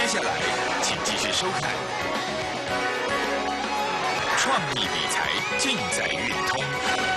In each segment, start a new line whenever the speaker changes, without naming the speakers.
接下来，请继续收看创意理财尽在运通。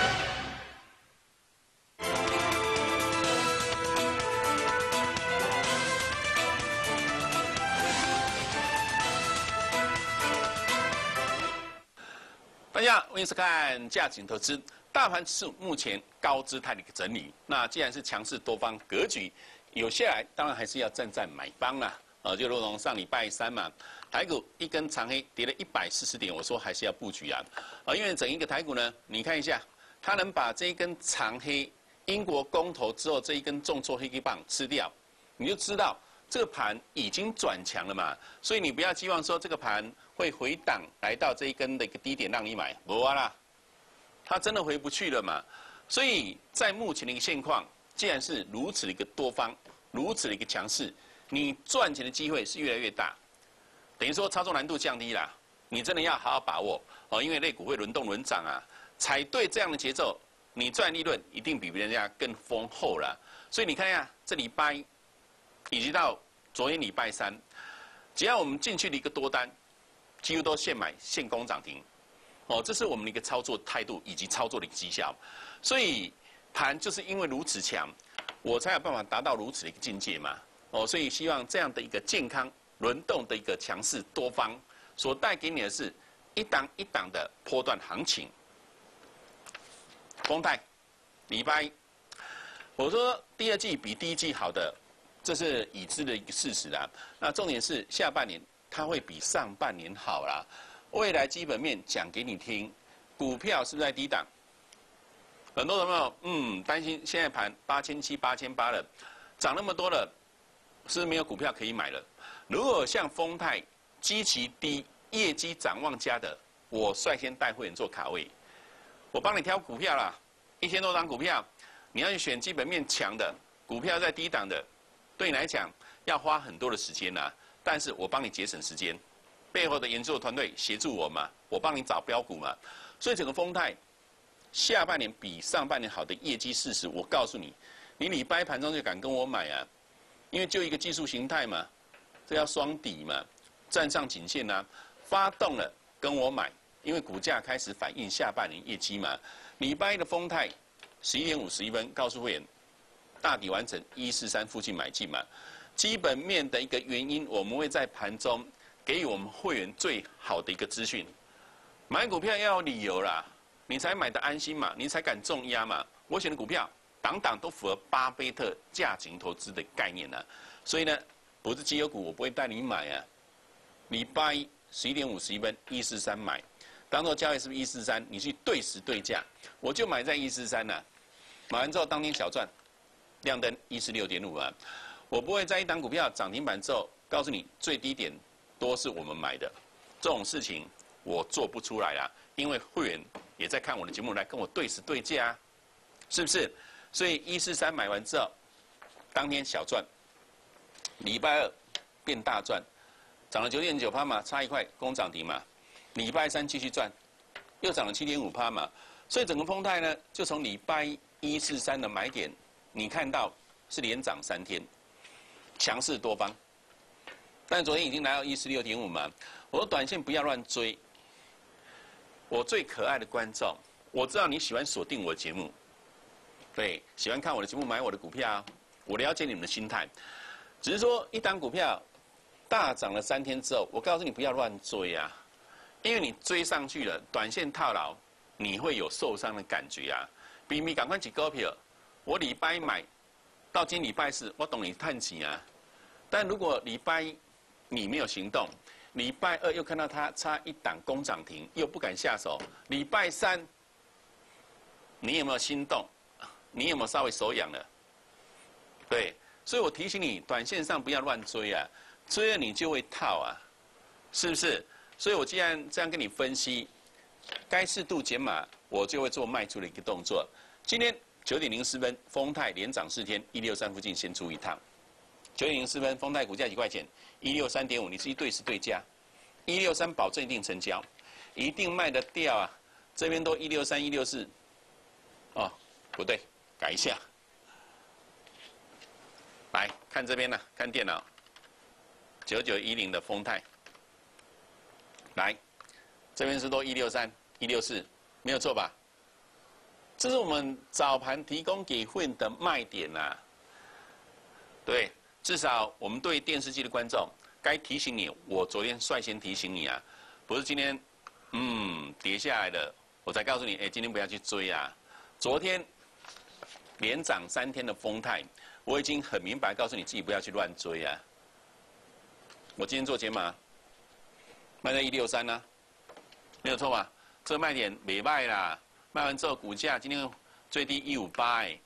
大家好，欢迎收看价值投资。大盘是目前高姿态的一个整理，那既然是强势多方格局，有下来当然还是要站在买方啦。就如同上礼拜三嘛，台股一根长黑跌了140点，我说还是要布局啊。因为整一个台股呢，你看一下，它能把这一根长黑英国公投之后这一根重挫黑 K 棒吃掉，你就知道这个盘已经转强了嘛。所以你不要寄望说这个盘会回档来到这一根的一个低点让你买，不啦，它真的回不去了嘛。所以在目前的一个现况，既然是如此的一个多方，如此的一个强势，你赚钱的机会是越来越大，等于说操作难度降低啦。你真的要好好把握哦，因为类股会轮动轮涨啊，踩对这样的节奏，你赚利润一定比别人家更丰厚啦。所以你看一下这礼拜以及到昨天礼拜三，只要我们进去的一个多单，几乎都现买现攻涨停，哦，这是我们的一个操作态度以及操作的一个绩效。所以盘就是因为如此强，我才有办法达到如此的一个境界嘛。哦，所以希望这样的一个健康轮动的一个强势多方，所带给你的是一档一档的波段行情。丰泰，礼拜一，我说第二季比第一季好的，这是已知的一个事实啦。那重点是下半年它会比上半年好啦。未来基本面讲给你听，股票是不是在低档？很多人朋友担心现在盘8700、8800了，涨那么多了。是没有股票可以买了。如果像丰泰基期低、业绩展望佳的，我率先带会员做卡位，我帮你挑股票啦，1000多张股票，你要去选基本面强的股票，在低档的，对你来讲要花很多的时间啦。但是我帮你节省时间，背后的研究团队协助我嘛，我帮你找标股嘛。所以整个丰泰下半年比上半年好的业绩事实，我告诉你，你礼拜盘中就敢跟我买啊？因为就一个技术形态嘛，这要双底嘛，站上颈线啊，发动了跟我买，因为股价开始反映下半年业绩嘛。礼拜一的丰泰11点51分告诉会员，大底完成143附近买进嘛。基本面的一个原因，我们会在盘中给予我们会员最好的一个资讯。买股票要有理由啦，你才买得安心嘛，你才敢重压嘛。我选的股票，档档都符合巴菲特价值投资的概念呢、所以呢，不是绩优股我不会带你买啊。礼拜一11点51分143买，当做交易是不是143？你去对时对价，我就买在143呐。买完之后当天小赚，亮灯146.5啊。我不会在一档股票涨停板之后告诉你最低点多是我们买的，这种事情我做不出来啦，因为会员也在看我的节目来跟我对时对价啊，是不是？所以143买完之后，当天小赚，礼拜二变大赚，涨了9.9%嘛，差1块攻涨停嘛。礼拜三继续赚，又涨了7.5%嘛。所以整个丰泰呢，就从礼拜143的买点，你看到是连涨3天，强势多方。但昨天已经来到146.5嘛。我说短线不要乱追。我最可爱的观众，我知道你喜欢锁定我的节目。对，喜欢看我的节目，买我的股票，我了解你们的心态。只是说，一档股票大涨了3天之后，我告诉你不要乱追啊，因为你追上去了，短线套牢，你会有受伤的感觉啊。比你赶快起股票，我礼拜一买，到今天礼拜四，我懂你叹气啊。但如果礼拜一你没有行动，礼拜二又看到它差一档攻涨停，又不敢下手，礼拜三你有没有心动？你有没有稍微手痒了？对，所以我提醒你，短线上不要乱追啊，追了你就会套啊，是不是？所以我既然这样跟你分析，该适度减码，我就会做卖出的一个动作。今天9点04分，丰泰连涨4天，163附近先出一趟。9点04分，丰泰股价几块钱？163.5，你自己对时对价，163保证一定成交，一定卖得掉啊。这边都163、164，哦，不对。改一下，来看这边呢，看电脑。 9910的丰泰，来，这边是都163、164，没有错吧？这是我们早盘提供给会员的卖点呐、啊。对，至少我们对电视机的观众，该提醒你，我昨天率先提醒你啊，不是今天，跌下来的，我才告诉你，哎，今天不要去追啊。昨天连涨3天的丰泰，我已经很明白告诉你自己不要去乱追啊。我今天做解码，卖在163呢、啊，没有错吧？这个卖点没卖啦，卖完之后股价今天最低158哎。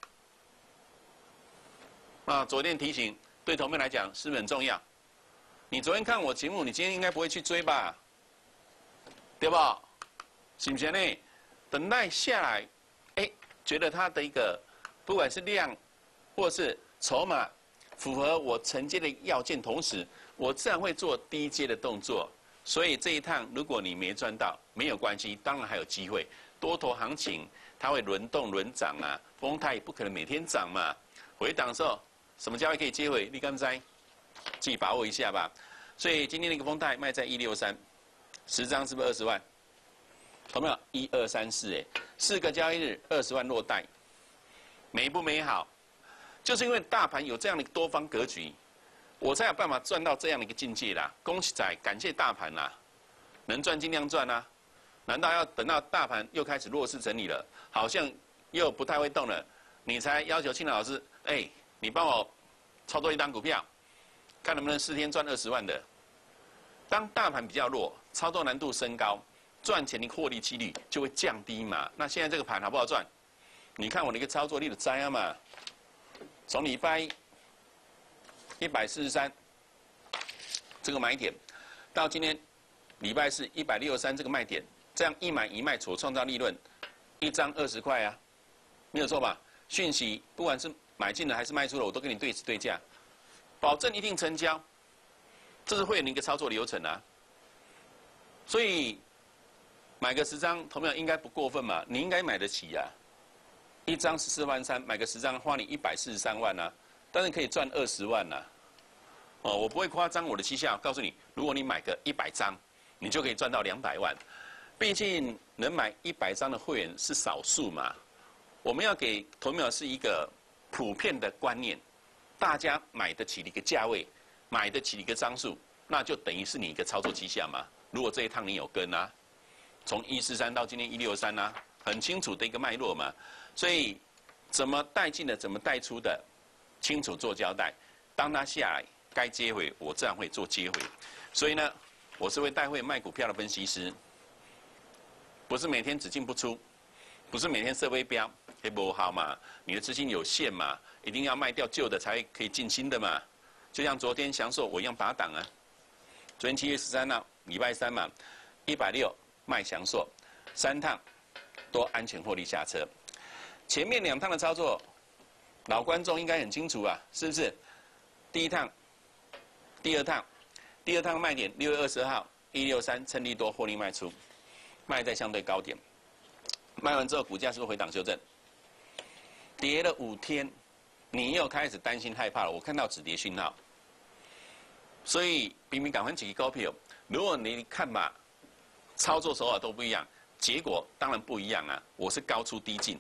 啊，昨天提醒对投资来讲是不是很重要？你昨天看我节目，你今天应该不会去追吧？对不？是不是呢？等待下来，哎，觉得它的一个不管是量或是筹码符合我承接的要件，同时我自然会做低阶的动作。所以这一趟如果你没赚到，没有关系，当然还有机会。多头行情它会轮动轮涨啊，丰泰不可能每天涨嘛。回档的时候，什么价位可以接回？你敢知？自己把握一下吧。所以今天那个丰泰卖在163，10张是不是20万？有没有？1、2、3、4，哎，4个交易日20万落袋，美不美好？就是因为大盘有这样的一个多方格局，我才有办法赚到这样的一个境界啦。恭喜仔，感谢大盘啦，能赚尽量赚啊！难道要等到大盘又开始弱势整理了，好像又不太会动了，你才要求庆老师，哎，你帮我操作一档股票，看能不能4天赚20万的？当大盘比较弱，操作难度升高，赚钱的获利几率就会降低嘛。那现在这个盘好不好赚？你看我的一个操作力的摘啊嘛，从礼拜143这个买点，到今天礼拜四163这个卖点，这样一买一卖所创造利润，1张20块啊，没有错吧？讯息不管是买进了还是卖出了，我都跟你对时对价，保证一定成交。这是会员的一个操作流程啊，所以买个10张，同样应该不过分嘛，你应该买得起啊。1张14万3，买个10张花你143万啊，但是可以赚20万啊。哦，我不会夸张我的绩效，告诉你，如果你买个100张，你就可以赚到200万。毕竟能买100张的会员是少数嘛，我们要给投资者是一个普遍的观念，大家买得起的一个价位。买得起一个张数，那就等于是你一个操作绩效嘛。如果这一趟你有跟啊，从143到今天163啊，很清楚的一个脉络嘛。所以怎么带进的，怎么带出的，清楚做交代。当它下来该接回，我自然会做接回。所以呢，我是会带会卖股票的分析师，不是每天只进不出，不是每天设微标，也不好嘛。你的资金有限嘛，一定要卖掉旧的才可以进新的嘛。就像昨天享受我一样拔档啊，昨天7月13号礼拜3嘛，160卖享受，3趟都安全获利下车。前面2趟的操作，老观众应该很清楚啊，是不是？第一趟、第二趟卖点6月20号163趁利多获利卖出，卖在相对高点，卖完之后股价是不是回档修正？跌了5天。你又开始担心害怕了，我看到止跌讯号，所以明明赶快几个股票，如果你看嘛，操作手法都不一样，结果当然不一样啊。我是高出低进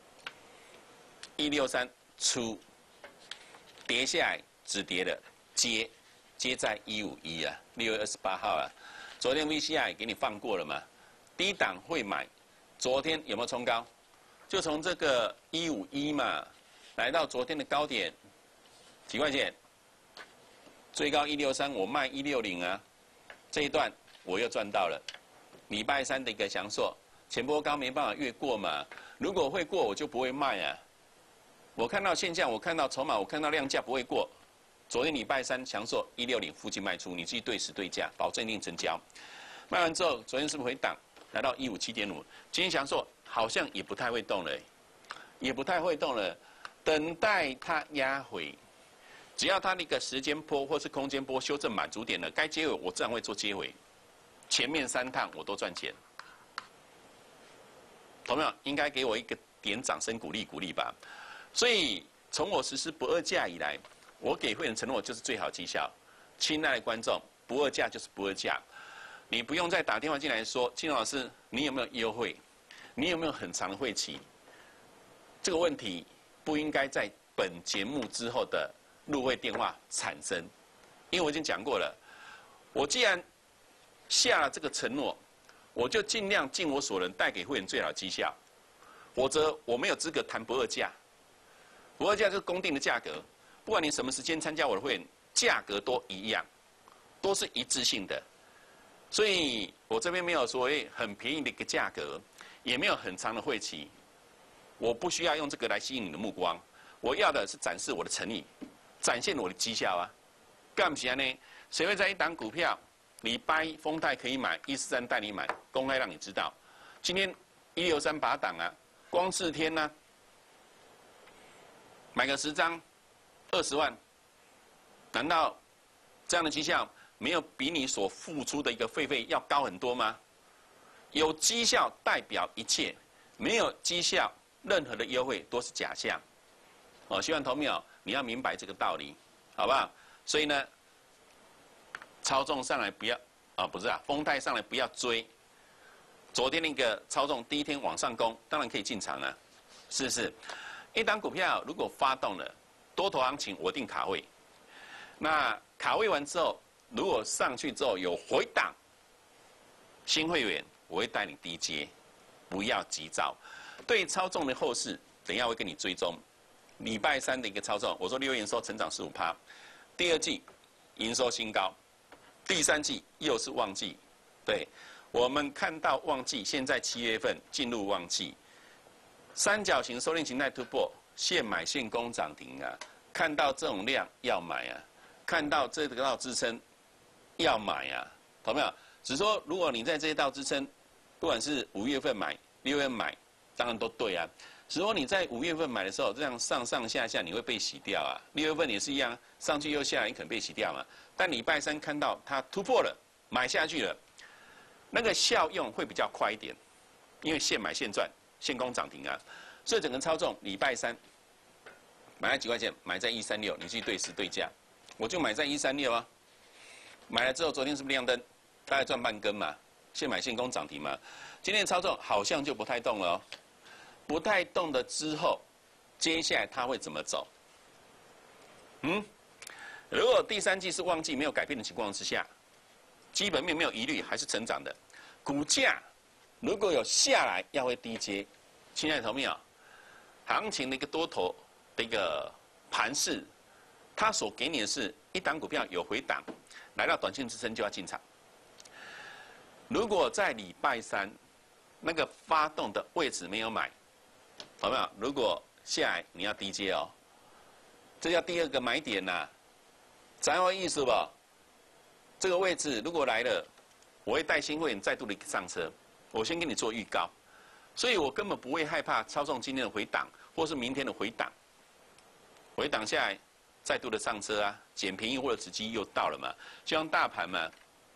，163出，跌下来止跌的接在151啊，6月28号啊，昨天 VCI 给你放过了嘛，低档会买，昨天有没有冲高？就从这个151嘛。来到昨天的高点，几块钱？最高163，我卖160啊，这一段我又赚到了。礼拜3的一个享受，前波高没办法越过嘛，如果会过我就不会卖啊。我看到现象，我看到筹码，我看到量价不会过。昨天礼拜3享受160附近卖出，你自己对时对价，保证一定成交。卖完之后，昨天是不是回档，来到157.5？今天享受好像也不太会动了，也不太会动了。等待它压回，只要它那个时间波或是空间波修正满足点了，该接回我自然会做接回。前面3趟我都赚钱，懂没有？应该给我一个点掌声鼓励吧。所以从我实施不二价以来，我给会员承诺就是最好绩效。 亲爱的观众，不二价就是不二价，你不用再打电话进来说，金龙老师，你有没有优惠？你有没有很长的会期？这个问题不应该在本节目之后的入会电话产生，因为我已经讲过了，我既然下了这个承诺，我就尽量尽我所能带给会员最好的绩效，否则我没有资格谈不二价。不二价就是公定的价格，不管你什么时间参加我的会员，价格都一样，都是一致性的。所以我这边没有所谓很便宜的一个价格，也没有很长的会期，我不需要用这个来吸引你的目光，我要的是展示我的诚意，展现我的绩效啊。干不起来呢？谁会在一档股票礼拜一丰泰可以买，143带你买，公开让你知道。今天163把档啊，光4天呢、买个10张，20万，难道这样的绩效没有比你所付出的一个费要高很多吗？有绩效代表一切，没有绩效，任何的优惠都是假象。哦，希望投票你要明白这个道理，好不好？所以呢，操纵上来不要不是丰泰上来不要追。昨天那个操纵第一天往上攻，当然可以进场了，是不是？一档股票如果发动了多头行情，我定卡位。那卡位完之后，如果上去之后有回档，新会员我会带你低接，不要急躁。对操纵的后市，等一下会跟你追踪。礼拜三的一个操纵，我说6月营收成长15%，第二季营收新高，第三季又是旺季。对，我们看到旺季，现在7月份进入旺季，三角形收敛形态突破，现买现攻涨停啊！看到这种量要买啊，看到这道支撑要买啊，懂没有？只是说，如果你在这一道支撑，不管是5月份买、6月份买，当然都对啊。只是说你在5月份买的时候，这样上上下下你会被洗掉啊。6月份也是一样，上去又下来，你可能被洗掉嘛。但礼拜三看到它突破了，买下去了，那个效用会比较快一点，因为现买现赚，现攻涨停啊。所以整个操纵礼拜三买了几块钱，买在136，你去对时对价，我就买在136啊。买了之后，昨天是不是亮灯？大概赚半根嘛，现买现攻涨停嘛。今天的操纵好像就不太动了哦，不太动的之后，接下来它会怎么走？如果第三季是旺季没有改变的情况之下，基本面没有疑虑，还是成长的，股价如果有下来，要会低接。亲爱的投朋友，行情的一个多头的一个盘势，它所给你的是一档股票有回档，来到短线支撑就要进场。如果在礼拜三那个发动的位置没有买，好没有？如果下来你要低接哦，这叫第二个买点呐，知道我意思不？这个位置如果来了，我会带新会员再度的上车，我先给你做预告，所以我根本不会害怕操纵今天的回档，或是明天的回档，回档下来再度的上车啊，捡便宜或者时机又到了嘛，就像大盘嘛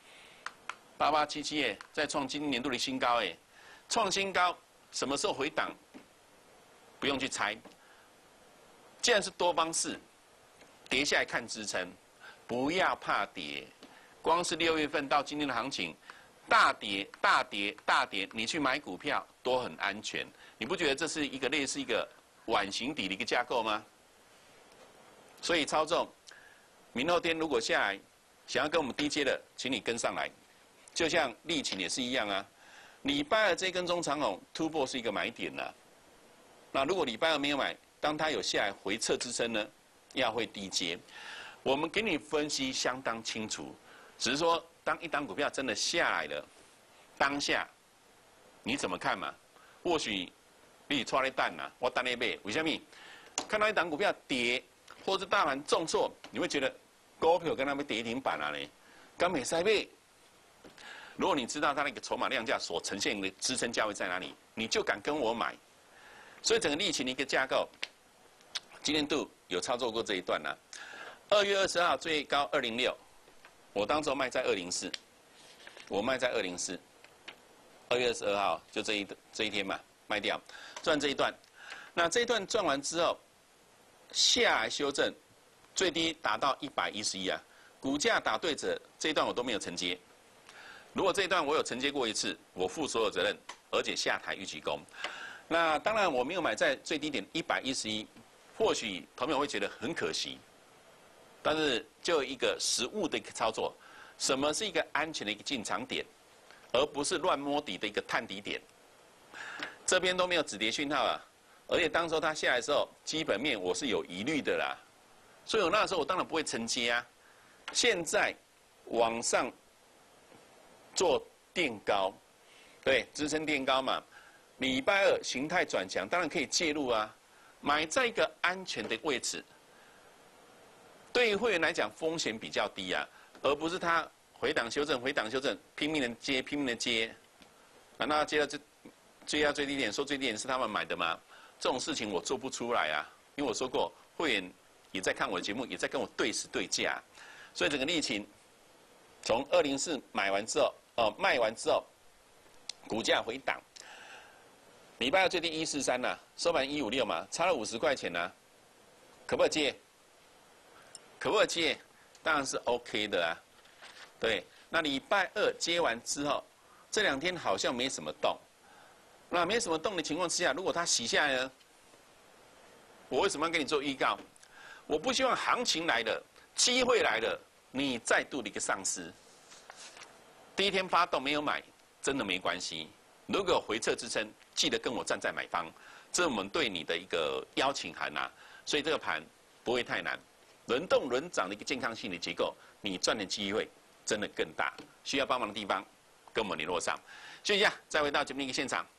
，8877再创今年度的新高哎，创新高什么时候回档？不用去猜，既然是多方式，跌下来看支撑，不要怕跌。光是6月份到今天的行情，大跌、大跌、大跌，你去买股票都很安全。你不觉得这是一个类似一个碗形底的一个架构吗？所以操纵，明后天如果下来，想要跟我们低接的，请你跟上来。就像力勤也是一样啊，礼拜二这根中长红突破是一个买点呐、那如果礼拜二没有买，当它有下来回撤支撑呢，要会低接。我们给你分析相当清楚，只是说当一档股票真的下来了，当下你怎么看嘛？或许你抓了蛋呐，我单了买，为什么？看到一档股票跌，或者大盘重挫，你会觉得股票跟他们跌停板啊嘞，刚没塞买。如果你知道它那个筹码量价所呈现的支撑价位在哪里，你就敢跟我买。所以整个力勤的一个架构，今年度有操作过这一段呢、2月20号最高206，我当时卖在204，我卖在204。2月22号就这一天嘛，卖掉赚这一段。那这一段赚完之后，下来修正，最低达到111啊， 股价打对折这一段我都没有承接。如果这一段我有承接过一次，我负所有责任，而且下台预期攻。那当然我没有买在最低点111，或许朋友会觉得很可惜。但是就一个实务的一个操作，什么是一个安全的一个进场点，而不是乱摸底的一个探底点。这边都没有止跌讯号啊，而且当时候它下来的时候，基本面我是有疑虑的啦，所以我那时候我当然不会承接啊。现在往上做垫高，对，支撑垫高嘛。礼拜二形态转强，当然可以介入啊，买在一个安全的位置。对于会员来讲，风险比较低啊，而不是它回档修正、回档修正，拼命的接、拼命的接，难道接到最低点，说最低点是他们买的吗？这种事情我做不出来啊，因为我说过，会员也在看我的节目，也在跟我对时对价，所以整个疫情从204卖完之后，股价回档，礼拜二最低143呐，收盘156嘛，差了50块钱呐、啊，可不可以接？可不可以接？当然是 OK 的啊。对，那礼拜二接完之后，这2天好像没什么动。那没什么动的情况之下，如果它洗下来呢？我为什么要跟你做预告？我不希望行情来了，机会来了，你再度的一个丧失。第一天发动没有买，真的没关系。如果有回撤支撑，记得跟我站在买方，这是我们对你的一个邀请函啊。所以这个盘不会太难。轮动轮涨的一个健康性的结构，你赚的机会真的更大。需要帮忙的地方，跟我们联络上。休息一下，再回到节目的一个现场。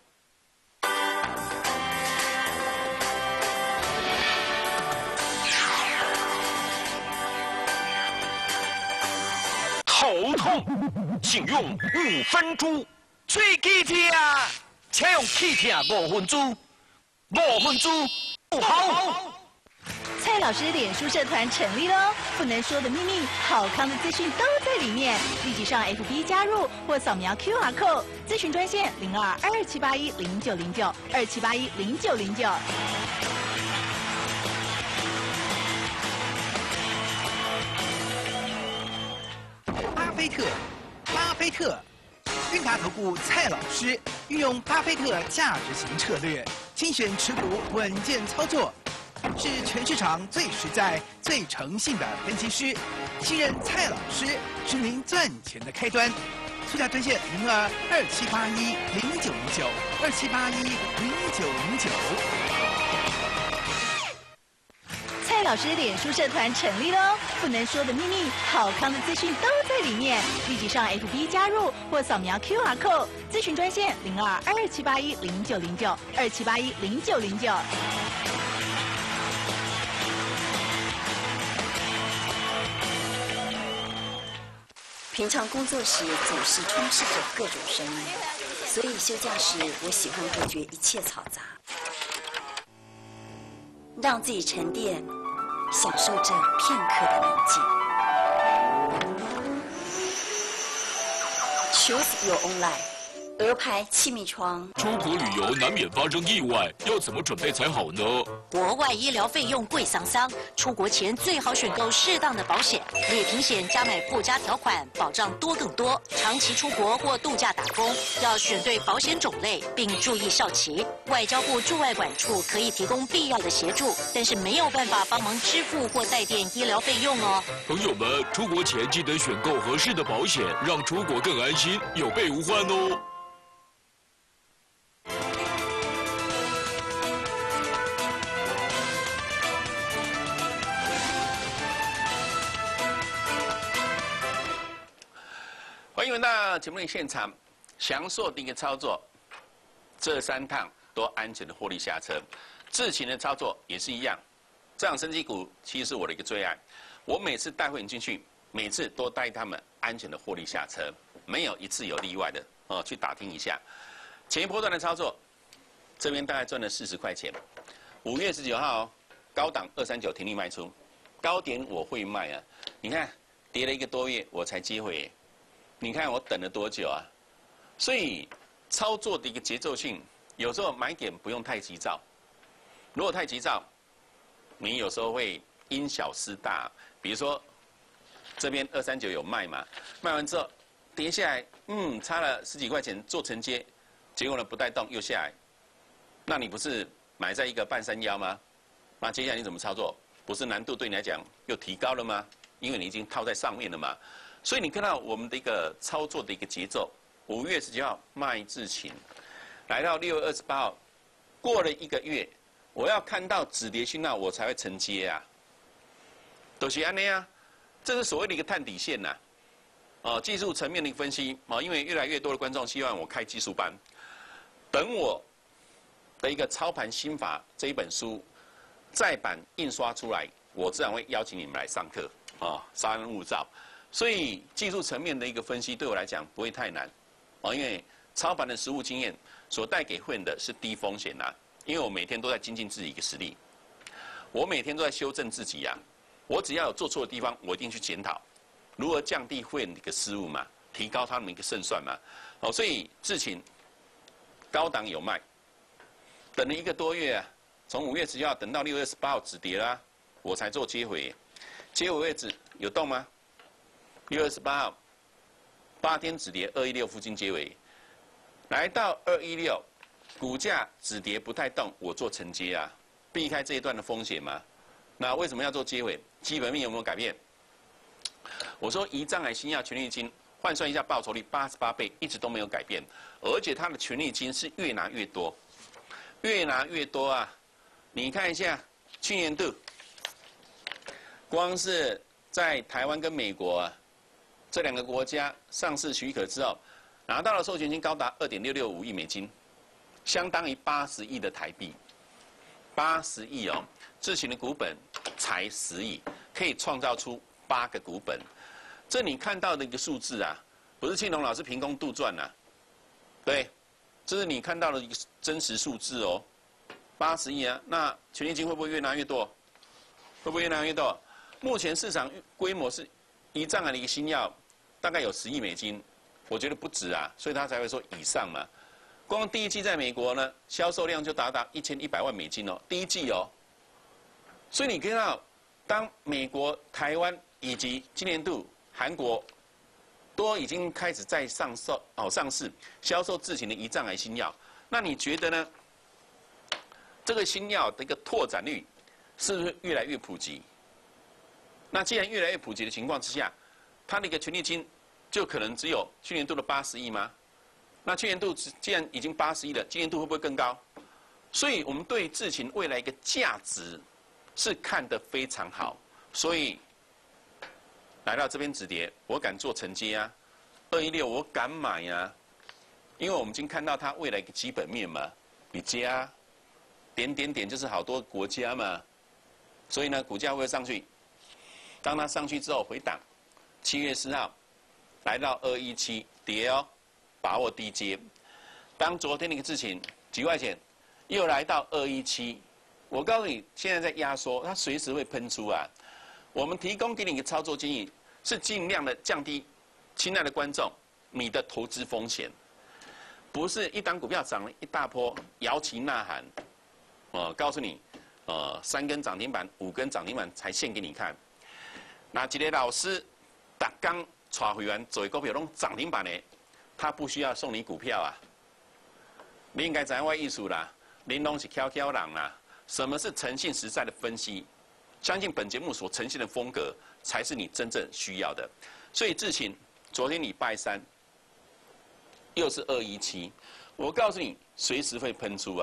头痛，请用5分猪。嘴气痛，请用气痛5分猪。5分猪不好。
蔡老师脸书社团成立喽，不能说的秘密，好康的资讯都在里面。立即上 FB 加入或扫描 QR code， 咨询专线02-2781-0909 2781-0909。
巴菲特，韵达投顾蔡老师运用巴菲特价值型策略，精选持股，稳健操作。是全市场最实在、最诚信的分析师，信任蔡老师是您赚钱的开端。促价专线02-2781-0909 2781-0909。
蔡老师脸书社团成立喽，不能说的秘密，好康的资讯都在里面。立即上 FB 加入或扫描 QR code， 咨询专线02-2781-0909 2781-0909。
平常工作时总是充斥着各种声音，所以休假时我喜欢隔绝一切嘈杂，让自己沉淀，享受这片刻的宁静。Choose your own life。鹅牌气密窗。
出国旅游难免发生意外，要怎么准备才好呢？
国外医疗费用贵桑桑，出国前最好选购适当的保险，旅平险加买附加条款，保障多更多。长期出国或度假打工，要选对保险种类，并注意效期。外交部驻外管处可以提供必要的协助，但是没有办法帮忙支付或代垫医疗费用哦。
朋友们，出国前记得选购合适的保险，让出国更安心，有备无患哦。
欢迎回到节目的现场，详硕的一个操作，这3趟都安全的获利下车。智勤的操作也是一样，这样生技股其实是我的一个最爱。我每次带会员进去，每次都带他们安全的获利下车，没有一次有例外的哦。去打听一下，前一波段的操作，这边大概赚了40块钱。5月19号高档239停利卖出，高点我会卖啊。你看跌了1个多月，我才接回耶。你看我等了多久啊？所以操作的一个节奏性，有时候买点不用太急躁。如果太急躁，你有时候会因小失大。比如说这边239有卖嘛，卖完之后跌下来，差了10几块钱做承接，结果呢不带动又下来，那你不是买在一个半山腰吗？那接下来你怎么操作？不是难度对你来讲又提高了吗？因为你已经套在上面了嘛。所以你看到我们的一个操作的一个节奏，5月19号卖智勤，来到6月28号，过了1个月，我要看到止跌讯号我才会承接啊，都是安内啊。这是所谓的一个探底线呐、技术层面的一个分析因为越来越多的观众希望我开技术班，等我的一个操盘心法这一本书再版印刷出来，我自然会邀请你们来上课稍安勿躁。所以技术层面的一个分析对我来讲不会太难因为操盘的实务经验所带给会员的是低风险因为我每天都在精进自己一个实力，我每天都在修正自己我只要有做错的地方，我一定去检讨，如何降低会员的一个失误嘛，提高他们一个胜算嘛。所以智勤高档有卖，等了1个多月从5月19号等到6月28号止跌啦，我才做接回，接回位置有动吗？6月28号8天止跌216附近接回，来到216，股价止跌不太动，我做承接避开这一段的风险嘛。那为什么要做接回？基本面有没有改变？我说胰脏癌新药权利金换算一下报酬率88倍，一直都没有改变，而且它的权利金是越拿越多，越拿越多你看一下去年度，光是在台湾跟美国这2个国家上市许可之后，拿到的授权金高达2.665亿美金，相当于80亿的台币，80亿智勤的股本才10亿，可以创造出8个股本。这你看到的一个数字不是庆隆老师凭空杜撰对，这是你看到的一个真实数字80亿那权利金会不会越拿越多？会不会越拿越多？目前市场规模是胰脏癌的一个新药，大概有10亿美金，我觉得不止所以他才会说以上嘛。光第一季在美国呢，销售量就达到1100万美金第一季所以你看到，当美国、台湾以及今年度韩国都已经开始在上市销售智勤的胰脏癌新药，那你觉得呢？这个新药的一个拓展率是不是越来越普及？那既然越来越普及的情况之下，它的一个权利金就可能只有去年度的80亿吗？那去年度既然已经80亿了，今年度会不会更高？所以我们对智勤未来一个价值是看得非常好，所以来到这边止跌，我敢做承接216我敢买因为我们已经看到它未来一个基本面嘛，比加点就是好多国家嘛，所以呢股价会上去，当它上去之后回档，7月4号来到217跌把握低接，当昨天那个智勤几块钱又来到217。我告诉你，现在在压缩，它随时会喷出我们提供给你一个操作建议，是尽量的降低，亲爱的观众，你的投资风险，不是一档股票涨了一大波，摇旗呐喊，告诉你，3根涨停板、5根涨停板才现给你看。那一个老师，打刚带会员做股票拢涨停板的，他不需要送你股票你应该知道我意思啦，您拢是悄悄人啦。什么是诚信实在的分析？相信本节目所呈现的风格才是你真正需要的。所以智勤昨天礼拜3又是217，我告诉你随时会喷出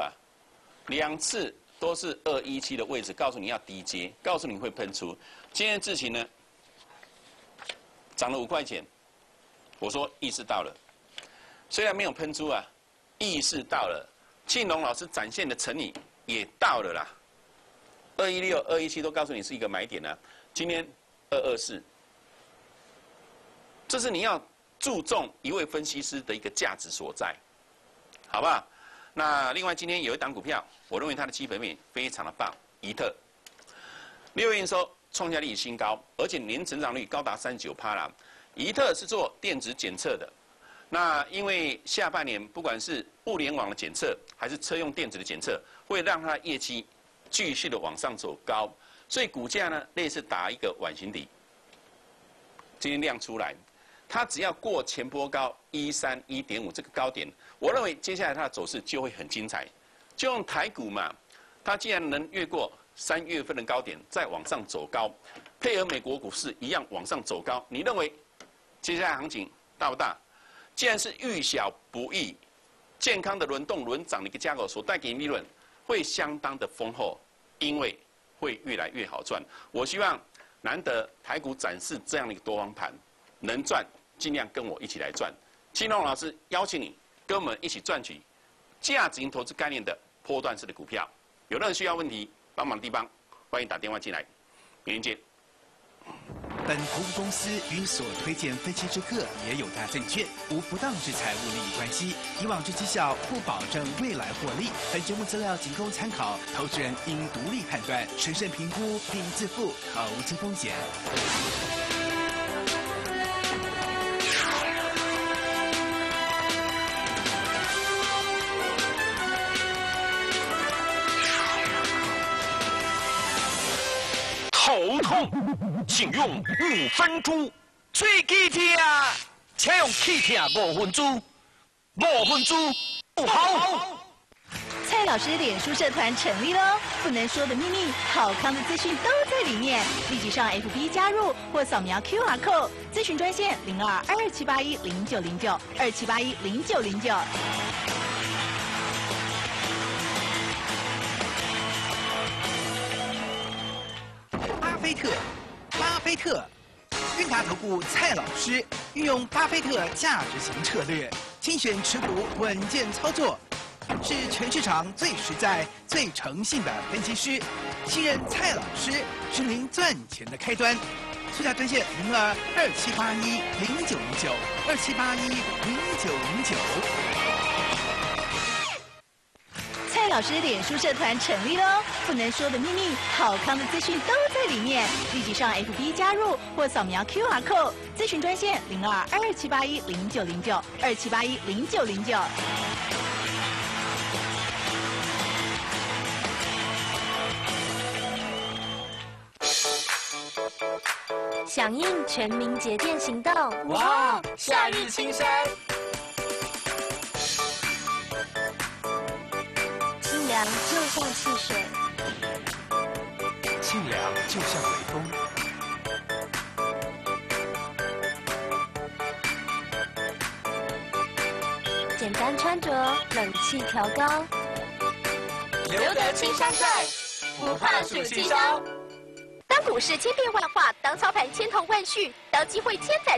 2次都是217的位置，告诉你要低接，告诉你会喷出。今天智勤呢涨了5块钱，我说意识到了，虽然没有喷出意识到了。庆隆老师展现的诚意也到了啦，216、217都告诉你是一个买点今天224，这是你要注重一位分析师的一个价值所在，好不好？那另外今天有一档股票，我认为它的基本面非常的棒，怡特，6月营收创下历史新高，而且年成长率高达39%啦。怡特是做电子检测的。那因为下半年不管是物联网的检测，还是车用电子的检测，会让它的业绩继续的往上走高，所以股价呢类似打一个碗形底， 今天量出来，它只要过前波高131.5这个高点，我认为接下来它的走势就会很精彩。就用台股嘛，它既然能越过3月份的高点，再往上走高，配合美国股市一样往上走高，你认为接下来行情大不大？既然是遇小不易，健康的轮动轮涨的一个架构所带给你利润会相当的丰厚，因为会越来越好赚。我希望难得台股展示这样的一个多方盘，能赚尽量跟我一起来赚。青龙老师邀请你跟我们一起赚取价值型投资概念的波段式的股票。有任何需要问题帮忙的地方，欢迎打电话进来。明天见。
本投资公司与所推荐分期之客也有大证券无不当之财务利益关系，以往之绩效不保证未来获利。本节目资料仅供参考，投资人应独立判断、审慎评估并自负投资风险。
头痛，请用5分猪；嘴齿痛，请用气痛5分猪。5分猪不好。
蔡老师脸书社团成立喽，不能说的秘密，好康的资讯都在里面。立即上 FB 加入或扫描 QR code， 咨询专线02-2781-0909，2781-0909。
巴菲特，韵达投顾蔡老师运用巴菲特价值型策略，精选持股，稳健操作，是全市场最实在、最诚信的分析师。信任蔡老师是您赚钱的开端。速价专线02-2781-0909，2781-0909。
蔡老师脸书社团成立喽，不能说的秘密，好康的资讯都在里面。立即上 FB 加入或扫描 QR code， 咨询专线02-2781-0909，2781-0909。
响应全民节电行动，
哇！夏日青山，
清凉就像汽水，
清凉就像微风，
简单穿着，冷气调高，
留得青山在，不怕暑气烧。
当股市千变万化，当操盘千头万绪，当机会千载